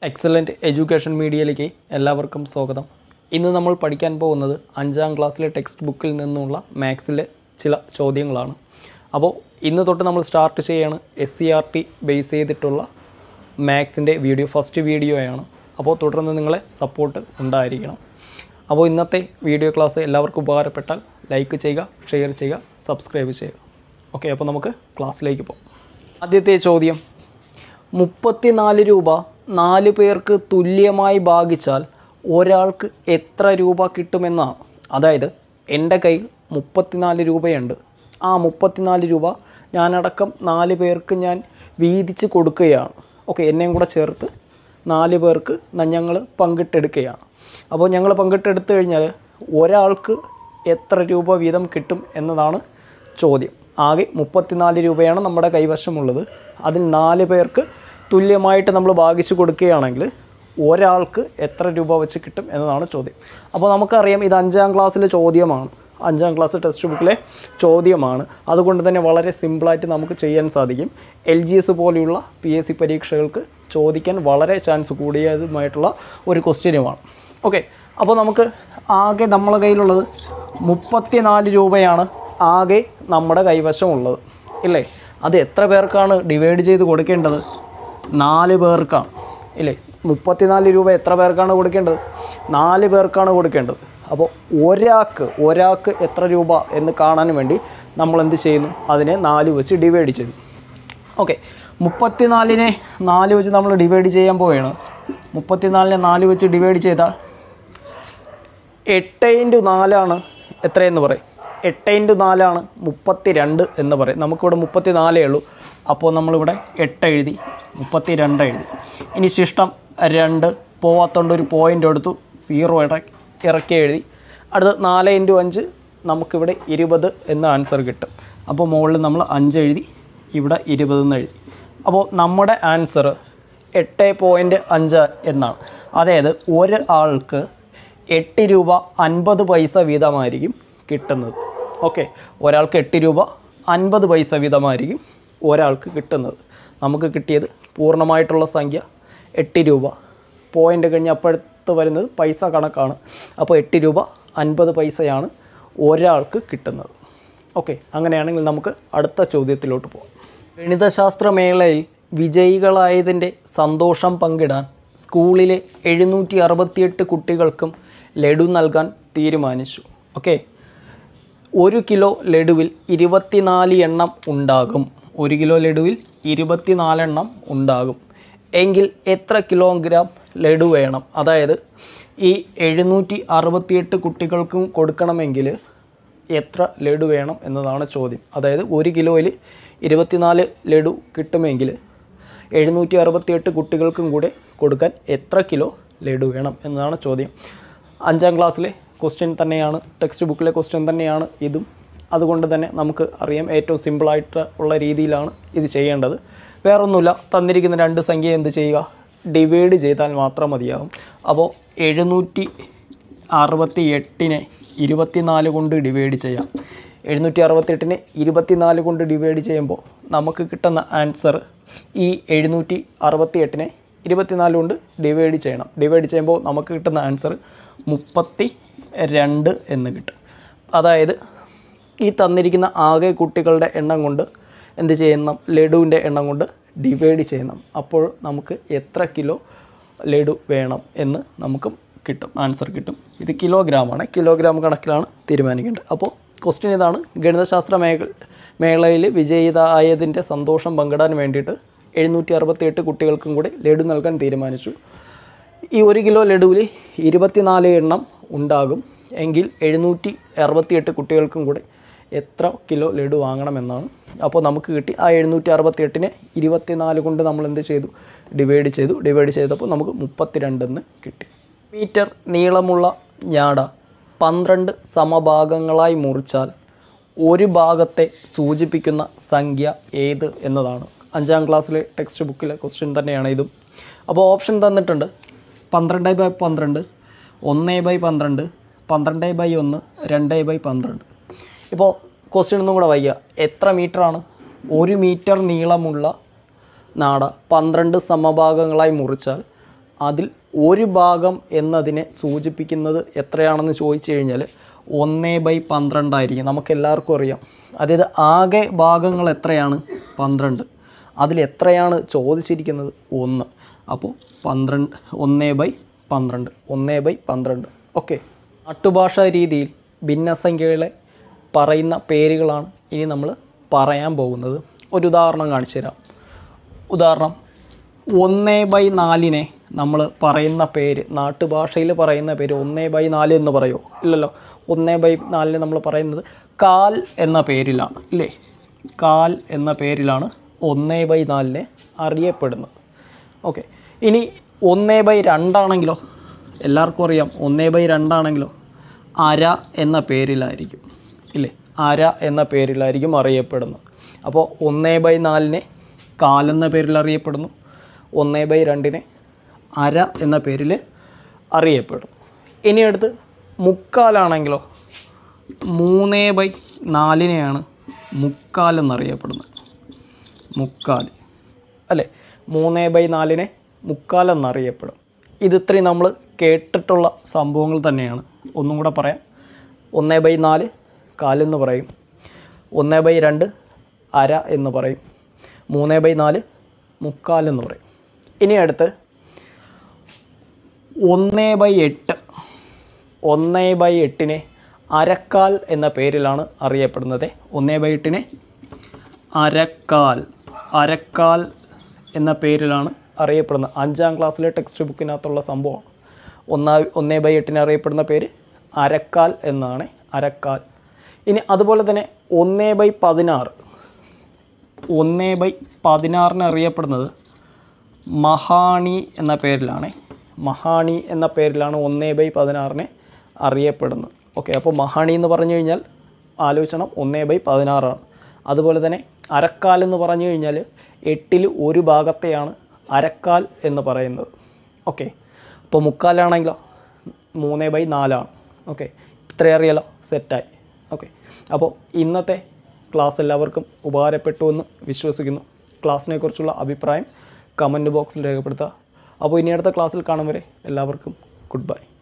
Excellent education മീഡിയയിലേക്ക് എല്ലാവർക്കും സ്വാഗതം. ഇന്ന് നമ്മൾ പഠിക്കാൻ പോകുന്നത് 5ാം ക്ലാസ്സിലെ ടെക്സ്റ്റ് ബുക്കിൽ നിന്നുള്ള മാത്സിലെ ചില ചോദ്യങ്ങളാണ്. അപ്പോൾ ഇന്ന് തൊട്ട് നമ്മൾ സ്റ്റാർട്ട് ചെയ്യാണ് SCERT ബേസ് ചെയ്തിട്ടുള്ള മാത്സിൻ്റെ ഫസ്റ്റ് വീഡിയോയാണ്. അപ്പോൾ തുടർന്ന് നിങ്ങളെ സപ്പോർട്ട് ഉണ്ടായിരിക്കണം. അപ്പോൾ ഇന്നത്തെ വീഡിയോ ക്ലാസ് എല്ലാവർക്കും ഉപകാരപ്പെട്ടാൽ ലൈക്ക് ചെയ്യുക, ഷെയർ ചെയ്യുക, സബ്സ്ക്രൈബ് ചെയ്യുക. ഓക്കെ, അപ്പോൾ നമുക്ക് ക്ലാസ്സിലേക്ക് പോകാം. ആദ്യത്തെ ചോദ്യം, 34 രൂപ 4 പേർക്ക് തുല്യമായി ഭാഗിച്ചാൽ ഒരാൾക്ക് എത്ര രൂപ കിട്ടുമെന്നാണ്. അതായത് എൻ്റെ കയ്യിൽ 34 രൂപയുണ്ട്. ആ 34 രൂപ ഞാനടക്കം 4 പേർക്ക് ഞാൻ വീതിച്ച് കൊടുക്കുകയാണ്. ഓക്കെ, എന്നെയും കൂടെ ചേർത്ത് 4 പേർക്ക് ഞങ്ങൾ പങ്കിട്ടെടുക്കുകയാണ്. അപ്പോൾ ഞങ്ങൾ പങ്കിട്ടെടുത്തു കഴിഞ്ഞാൽ ഒരാൾക്ക് എത്ര രൂപ വീതം കിട്ടും എന്നതാണ് ചോദ്യം. ആകെ 34 രൂപയാണ് നമ്മുടെ കൈവശമുള്ളത്. അതിൽ 4 പേർക്ക് തുല്യമായിട്ട് നമ്മൾ ഭാഗിച്ച് കൊടുക്കുകയാണെങ്കിൽ ഒരാൾക്ക് എത്ര രൂപ വെച്ച് കിട്ടും എന്നതാണ് ചോദ്യം. അപ്പോൾ നമുക്കറിയാം ഇത് 5ാം ക്ലാസ്സിലെ ചോദ്യമാണ്, 5ാം ക്ലാസ് ടെക്സ്റ്റ് ബുക്കിലെ ചോദ്യമാണ്. അതുകൊണ്ട് തന്നെ വളരെ സിമ്പിളായിട്ട് നമുക്ക് ചെയ്യാൻ സാധിക്കും. LGS പോലെയുള്ള PSC പരീക്ഷകൾക്ക് ചോദിക്കാൻ വളരെ ചാൻസ് കൂടിയതുമായിട്ടുള്ള ഒരു ക്വസ്റ്റ്യനുമാണ്. ഓക്കെ, അപ്പോൾ നമുക്ക് ആകെ നമ്മളെ കയ്യിലുള്ളത് 34 രൂപയാണ് ആകെ നമ്മുടെ കൈവശമുള്ളത്, ഇല്ലേ? അത് എത്ര പേർക്കാണ് ഡിവൈഡ് ചെയ്ത് കൊടുക്കേണ്ടത്? 4 പേർക്കാണ്, ഇല്ലേ? 34 രൂപ എത്ര പേർക്കാണ് കൊടുക്കേണ്ടത്? 4 പേർക്കാണ് കൊടുക്കേണ്ടത്. അപ്പോൾ ഒരാൾക്ക് എത്ര രൂപ എന്ന് കാണാൻ വേണ്ടി നമ്മൾ എന്ത് ചെയ്യുന്നു? അതിനെ 4 വെച്ച് ഡിവൈഡ് ചെയ്യുന്നു. ഓക്കെ, 34നെ 4 വെച്ച് നമ്മൾ ഡിവൈഡ് ചെയ്യാൻ പോവുകയാണ്. 34നെ 4 വെച്ച് ഡിവൈഡ് ചെയ്താൽ 8 × 4 ആണ് എത്രയെന്ന് പറയും? 8 × 4 ആണ് 32 എന്ന് പറയും. നമുക്കിവിടെ 34 ഉള്ളൂ. അപ്പോൾ നമ്മളിവിടെ 8 എഴുതി, 32 എഴുതി. ഇനി ശിഷ്ടം 2 പോവാത്തോണ്ട് ഒരു പോയിൻ്റ് എടുത്തു, 0 ഇറക്കി എഴുതി. അടുത്ത് 4 × 5 നമുക്കിവിടെ 20 എന്ന ആൻസർ കിട്ടും. അപ്പോൾ മുകളിൽ നമ്മൾ 5 എഴുതി, ഇവിടെ 20 എന്ന് എഴുതി. അപ്പോൾ നമ്മുടെ ആൻസർ 8.5 എന്നാണ്. അതായത് ഒരാൾക്ക് 8 രൂപ 50 പൈസ വീതമായിരിക്കും കിട്ടുന്നത്. ഓക്കെ, ഒരാൾക്ക് 8 രൂപ 50 പൈസ വീതമായിരിക്കും ഒരാൾക്ക് കിട്ടുന്നത്. നമുക്ക് കിട്ടിയത് പൂർണ്ണമായിട്ടുള്ള സംഖ്യ 8 രൂപ. പോയിൻ്റ് കഴിഞ്ഞ് അപ്പോഴത്ത് വരുന്നത് പൈസ കണക്കാണ്. അപ്പോൾ 8 രൂപ 50 പൈസയാണ് ഒരാൾക്ക് കിട്ടുന്നത്. ഓക്കെ, അങ്ങനെയാണെങ്കിൽ നമുക്ക് അടുത്ത ചോദ്യത്തിലോട്ട് പോകാം. ഗണിതശാസ്ത്ര മേളയിൽ വിജയികളായതിൻ്റെ സന്തോഷം പങ്കിടാൻ സ്കൂളിലെ 768 കുട്ടികൾക്കും ലഡു നൽകാൻ തീരുമാനിച്ചു. ഓക്കെ, 1 കിലോ ലഡുവിൽ 24 എണ്ണം ഉണ്ടാകും. 1 കിലോ ലഡുവിൽ 24 എണ്ണം ഉണ്ടാകും എങ്കിൽ എത്ര കിലോഗ്രാം ലഡു വേണം? അതായത് ഈ 768 കുട്ടികൾക്കും കൊടുക്കണമെങ്കിൽ എത്ര ലഡു വേണം എന്നതാണ് ചോദ്യം. അതായത് 1 കിലോയിൽ 24 ലഡു കിട്ടുമെങ്കിൽ 768 കുട്ടികൾക്കും കൂടെ കൊടുക്കാൻ എത്ര കിലോ ലഡു വേണം എന്നതാണ് ചോദ്യം. 5ാം ക്ലാസ്സിലെ ക്വസ്റ്റ്യൻ തന്നെയാണ്, ടെക്സ്റ്റ് ബുക്കിലെ ക്വസ്റ്റ്യൻ തന്നെയാണ് ഇതും. അതുകൊണ്ട് തന്നെ നമുക്ക് അറിയാം ഏറ്റവും സിമ്പിളായിട്ട് ഉള്ള രീതിയിലാണ് ഇത് ചെയ്യേണ്ടത്. വേറൊന്നുമില്ല, തന്നിരിക്കുന്ന 2 സംഖ്യ എന്ത് ചെയ്യുക? ഡിവൈഡ് ചെയ്താൽ മാത്രം മതിയാകും. അപ്പോൾ 768നെ 24 കൊണ്ട് ഡിവൈഡ് ചെയ്യാം. 768നെ 24 കൊണ്ട് ഡിവൈഡ് ചെയ്യുമ്പോൾ നമുക്ക് കിട്ടുന്ന ആൻസർ ഈ 768നെ 24 കൊണ്ട് ഡിവൈഡ് ചെയ്യണം. ഡിവൈഡ് ചെയ്യുമ്പോൾ നമുക്ക് കിട്ടുന്ന ആൻസർ 32 എന്ന് കിട്ടും. അതായത് ഈ തന്നിരിക്കുന്ന ആകെ കുട്ടികളുടെ എണ്ണം കൊണ്ട് എന്ത് ചെയ്യണം? ലഡുവിൻ്റെ എണ്ണം കൊണ്ട് ഡിവൈഡ് ചെയ്യണം. അപ്പോൾ നമുക്ക് എത്ര കിലോ ലഡു വേണം എന്ന് നമുക്ക് കിട്ടും, ആൻസർ കിട്ടും. ഇത് കിലോഗ്രാമാണ്, കിലോഗ്രാം കണക്കിലാണ് തീരുമാനിക്കേണ്ടത്. അപ്പോൾ ക്വസ്റ്റ്യൻ ഇതാണ്. ഗണിതശാസ്ത്ര മേളയിൽ വിജയിതായതിൻ്റെ സന്തോഷം പങ്കിടാൻ വേണ്ടിയിട്ട് 768 കുട്ടികൾക്കും കൂടി ലഡു നൽകാൻ തീരുമാനിച്ചു. ഈ 1 കിലോ ലഡുവിൽ 24 എണ്ണം ഉണ്ടാകും എങ്കിൽ 768 കുട്ടികൾക്കും കൂടെ എത്ര കിലോ ലഡു വാങ്ങണമെന്നാണ്. അപ്പോൾ നമുക്ക് കിട്ടി ആ 768നെ 24 കൊണ്ട് നമ്മൾ എന്ത് ചെയ്തു? ഡിവൈഡ് ചെയ്തപ്പോൾ നമുക്ക് 32 എന്ന് കിട്ടി. മീറ്റർ നീളമുള്ള ഞാട 12 സമഭാഗങ്ങളായി മുറിച്ചാൽ ഒരു ഭാഗത്തെ സൂചിപ്പിക്കുന്ന സംഖ്യ ഏത് എന്നതാണ്. 5ാം ക്ലാസ്സിലെ ടെക്സ്റ്റ് ബുക്കിലെ ക്വസ്റ്റ്യൻ തന്നെയാണ് ഇതും. അപ്പോൾ ഓപ്ഷൻ തന്നിട്ടുണ്ട്: 12/12, 1/12, 12/1, 2/12. ഇപ്പോൾ ക്വസ്റ്റ്യൻ ഒന്നും കൂടെ വായിക്കുക. എത്ര മീറ്ററാണ്? 1 മീറ്റർ നീളമുള്ള നാട 12 സമഭാഗങ്ങളായി മുറിച്ചാൽ അതിൽ ഒരു ഭാഗം എന്നതിനെ സൂചിപ്പിക്കുന്നത് എത്രയാണെന്ന് ചോദിച്ചു കഴിഞ്ഞാൽ 1/12 ആയിരിക്കും. നമുക്കെല്ലാവർക്കും അറിയാം. അതായത് ആകെ ഭാഗങ്ങൾ എത്രയാണ്? 12. അതിലെത്രയാണ് ചോദിച്ചിരിക്കുന്നത്? 1. അപ്പോൾ 1/12. 1/12. ഓക്കെ. നാട്ടുഭാഷാ രീതിയിൽ ഭിന്നസംഖ്യകളെ പറയുന്ന പേരുകളാണ് ഇനി നമ്മൾ പറയാൻ പോകുന്നത്. ഒരു ഉദാഹരണം കാണിച്ചു തരാം. ഉദാഹരണം 1/4 നമ്മൾ പറയുന്ന പേര്, നാട്ടുഭാഷയിൽ പറയുന്ന പേര് 1/4 എന്ന് പറയുമോ? ഇല്ലല്ലോ. 1/4 നമ്മൾ പറയുന്നത് കാൽ എന്ന പേരിലാണ്, ഇല്ലേ? കാൽ എന്ന പേരിലാണ് 1/4 അറിയപ്പെടുന്നത്. ഓക്കെ. ഇനി 1/2 ആണെങ്കിലോ? എല്ലാവർക്കും അറിയാം 1/2 ആണെങ്കിലോ അര എന്ന പേരിലായിരിക്കും, ഇല്ലേ? അര എന്ന പേരിലായിരിക്കും അറിയപ്പെടുന്നത്. അപ്പോൾ 1/4 കാലെന്ന പേരിൽ അറിയപ്പെടുന്നു, 1/2 അര എന്ന പേരിൽ അറിയപ്പെടും. ഇനി അടുത്ത് മുക്കാലാണെങ്കിലോ? 3/4 മുക്കാൽ എന്നറിയപ്പെടുന്നത്. മുക്കാൽ, അല്ലേ? 3/4 മുക്കാൽ എന്നറിയപ്പെടും. ഇത് ഇത്രയും നമ്മൾ കേട്ടിട്ടുള്ള സംഭവങ്ങൾ തന്നെയാണ്. ഒന്നും കൂടെ പറയാം. 1/4 കാലെന്ന് പറയും, 1/2 അര എന്ന് പറയും, 3/4 മുക്കാലെന്ന് പറയും. ഇനി അടുത്ത് 1/8. 1/8 അരക്കാൽ എന്ന പേരിലാണ് അറിയപ്പെടുന്നത്. 1/8 അരക്കാൽ എന്ന പേരിലാണ് അറിയപ്പെടുന്നത്. 5ാം ക്ലാസ്സിലെ ടെക്സ്റ്റ് ബുക്കിനകത്തുള്ള സംഭവമാണ്. 1/8 അറിയപ്പെടുന്ന പേര് അരക്കാൽ എന്നാണ്. അരക്കാൽ. ഇനി അതുപോലെ തന്നെ 1/16. 1/16 അറിയപ്പെടുന്നത് മഹാണി എന്ന പേരിലാണ്. മഹാണി എന്ന പേരിലാണ് 1/16 അറിയപ്പെടുന്നത്. ഓക്കെ. അപ്പോൾ മഹാണി എന്ന് പറഞ്ഞു കഴിഞ്ഞാൽ ആലോചിക്കണം 1/16 ആണ്. അതുപോലെ തന്നെ അരക്കാൽ എന്ന് പറഞ്ഞു കഴിഞ്ഞാൽ 8ൽ ഒരു ഭാഗത്തെയാണ് അരക്കാൽ എന്ന് പറയുന്നത്. ഓക്കെ. അപ്പോൾ മുക്കാലാണെങ്കിലോ 3/4 ആണ്. ഓക്കെ. ഇത്രയും അറിയാലോ. സെറ്റായി. ഓക്കെ. അപ്പോൾ ഇന്നത്തെ ക്ലാസ് എല്ലാവർക്കും ഉപകാരപ്പെട്ടു എന്ന് വിശ്വസിക്കുന്നു. ക്ലാസ്സിനെക്കുറിച്ചുള്ള അഭിപ്രായം കമൻറ്റ് ബോക്സിൽ രേഖപ്പെടുത്തുക. അപ്പോൾ ഇനി അടുത്ത ക്ലാസ്സിൽ കാണും വരെ എല്ലാവർക്കും ഗുഡ് ബൈ.